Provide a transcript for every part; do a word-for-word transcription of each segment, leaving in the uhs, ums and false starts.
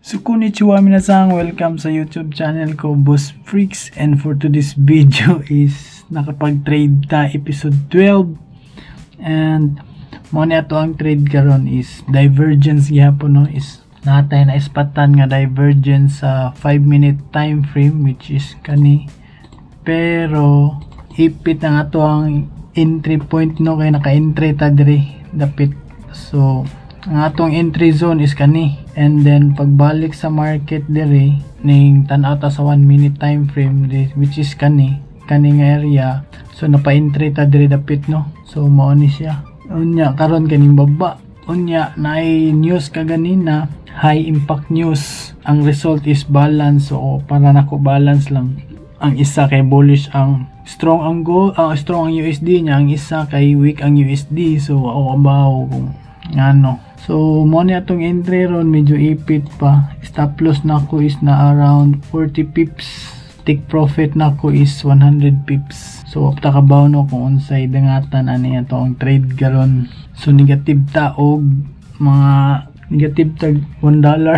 So konnichiwa minasan, welcome sa YouTube channel ko, Boss Freaks, and for today's video is nakapag-trade ta episode twelve, and mo ni ato ang trade karon is divergence gyapon, no, is natay na ispatan nga divergence sa five minute time frame, which is kani, pero ipit ang ato ang entry point, no, kay naka-entry ta diri dapit. So ang atong entry zone is kani, and then pagbalik sa market diri ning tan-aw ta sa one minute time frame, which is kani kani nga area. So napa-entry ta diri dapit, no. So mao ni siya unya karon kaning baba. Unya naay news kaganina, high impact news. Ang result is balance, so para nako balance lang. Ang isa kay bullish, ang strong ang gold, uh, strong ang U S D niya, ang isa kay weak ang U S D. So ako abaw kung ano. So mo ni atong entry ron, medyo ipit pa. Stop loss nako is na around forty pips. Take profit nako is one hundred pips. So apta kabaw no kung unsay dangatan ani atong trade karon. So negative ta og mga negative tag one dollar.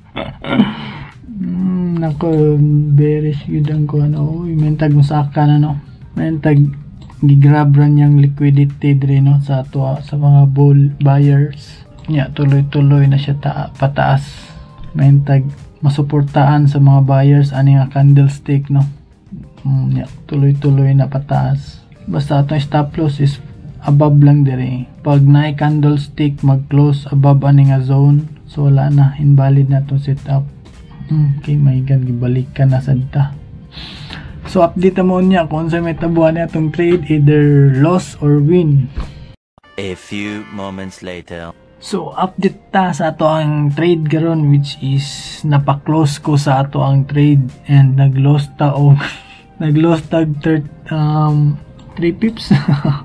mm, nako bearish yun ang ko ano. Mentag musaka na, no. Mentag gigrab ran yang liquidity dre, no, sa ato sa mga bull buyers. Nya tuloy-tuloy na siya ta pataas. Mentag masuportaan sa mga buyers ani nga candlestick, no. Mm, nya tuloy-tuloy na pataas. Basta atong stop loss is above lang dire. Pag naay candlestick mag-close above ani nga zone, so wala na, invalid na to setup. Hmm, okay, my god, gibalikan na sad ta. So update mo niya kung sa may tabuan na itong trade, either loss or win. A few moments later. So update ta sa ato ang trade garon, which is napa-close ko sa ato ang trade, and nag-loss ta og nag-loss tag third um three pips.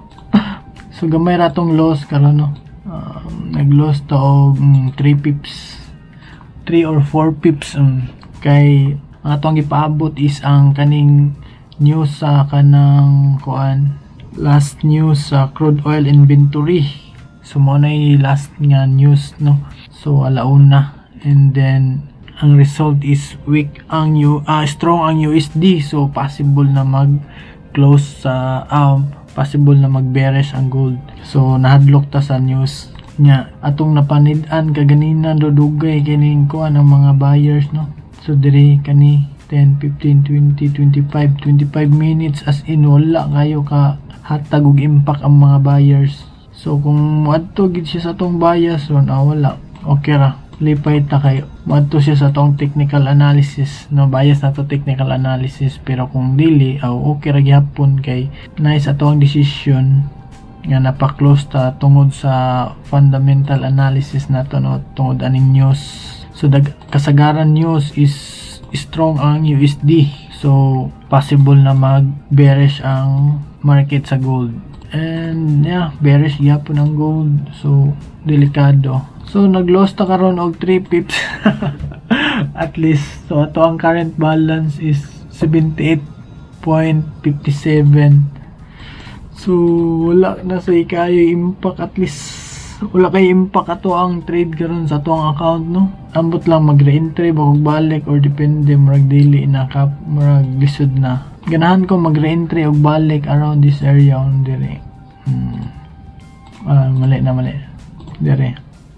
So gamay ra tong loss karon, no. Um, nag-loss ta og um, three pips, three or four pips, um, kay ang atong gipaabot is ang kaning news sa kanang kuan, last news sa crude oil inventory. So mo na last nga news, no. So alauna, and then ang result is weak ang U uh, strong ang U S D. So possible na mag close sa um, possible na mag bearish ang gold. So nahadlok ta sa news nya atong napanid-an kaganina dudugay kining kuan ang mga buyers, no. So diri kani ten, fifteen, twenty, twenty-five, twenty-five minutes as in wala kayo ka hatag og impact ang mga buyers. So kung adto gid siya sa tong bias ron, ah, wala, okay ra, lipay ta kayo. Adto siya sa tong technical analysis, no, bias na to technical analysis. Pero kung dili, ah, okay ra gyapon, kay nice atong decision nga napa-close ta tungod sa fundamental analysis nato, no, tungod aning news. So dag kasagaran news is strong ang U S D. So possible na mag bearish ang market sa gold. And yeah, bearish gyapon ang gold. So delikado. So nag-loss ta karon og three pips. At least. So ato ang current balance is seventy-eight point five seven. So wala na sa ikayo impact, at least wala kay impact ato ang trade karon sa ato ang account, no. Ambot lang mag-re-entry bagog balik, or depende murag dili na kap murag lisod na. Ganahan ko mag-re-entry og balik around this area on dire. Hmm. Ah, mali na mali. Dire.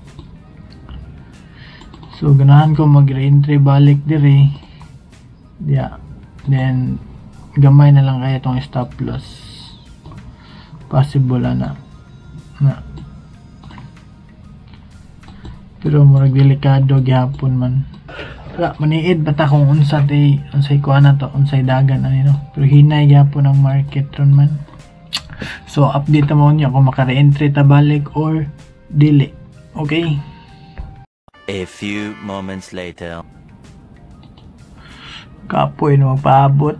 So ganahan ko mag-re-entry balik dire. Yeah. Then gamay na lang kaya tong stop loss. Possible na. Na. Pero murag delikado gyapon man. Wala maniid bata kung unsa tay unsay kuan na to, unsay dagan ani, no. Pero hinay gyapon ang market ron man. So update mo niya kung maka-re-entry ta balik or dili. Okay? A few moments later. Kapoy na magpaabot.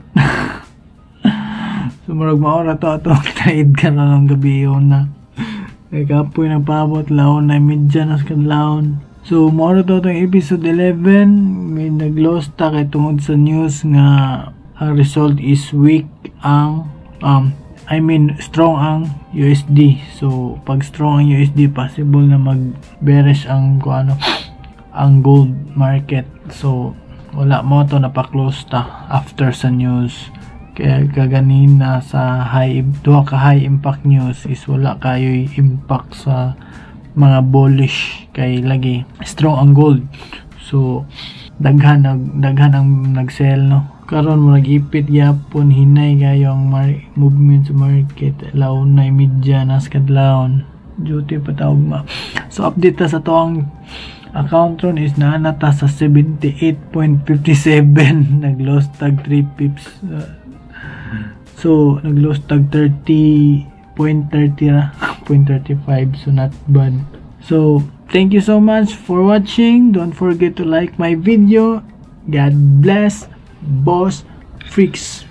So murag maora to atong trade karon ng gabi yun na. Kay kapoy na paabot, laon na medya nas kadlawon. So maora to itong episode eleven. May nag-loss ta kay tungod sa news nga ang result is weak ang um I mean strong ang U S D. So pag strong ang U S D, possible na mag bearish ang kuano ang gold market. So wala mo to napa-close ta after sa news. Kaya kaganina sa high duha ka high impact news is wala kayo impact sa mga bullish kay lagi strong ang gold. So daghan nag daghan ang nag-sell no. Karon mo nag-ipit gyapon hinay kayo ang movement sa market. Law na media nas kadlawon. Duty patawag ma. So update ta sa to ang account ron is naanata sa seventy-eight point five seven. Nag-loss tag three pips. Uh, so nag-loss tag thirty point thirty na. point three five. So not bad. So thank you so much for watching. Don't forget to like my video. God bless. Boss Freaks.